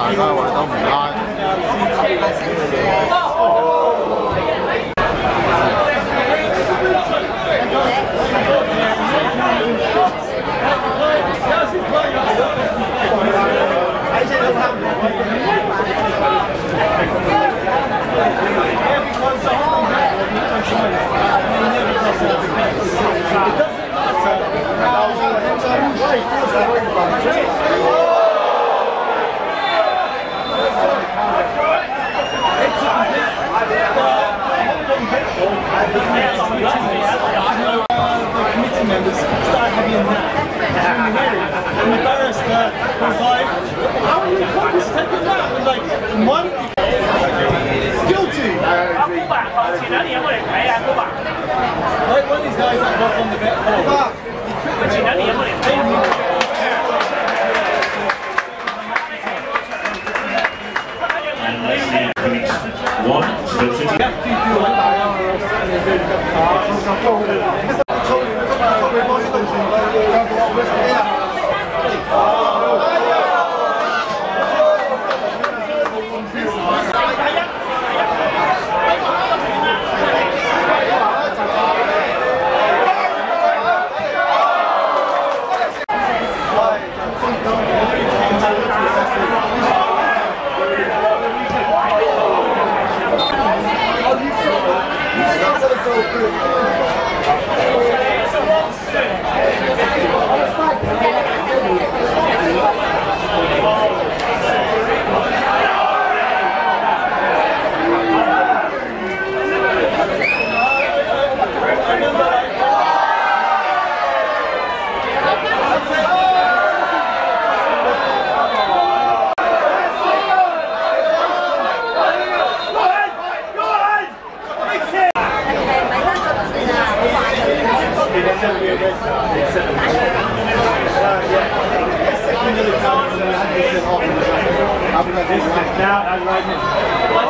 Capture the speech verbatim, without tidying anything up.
大家圍得唔拉。 Members started having that. I'm embarrassed that I was like, how are you fuckers taking that? And like, one guilty. Like one of these guys that was on the bet. One, Now, I'm right now.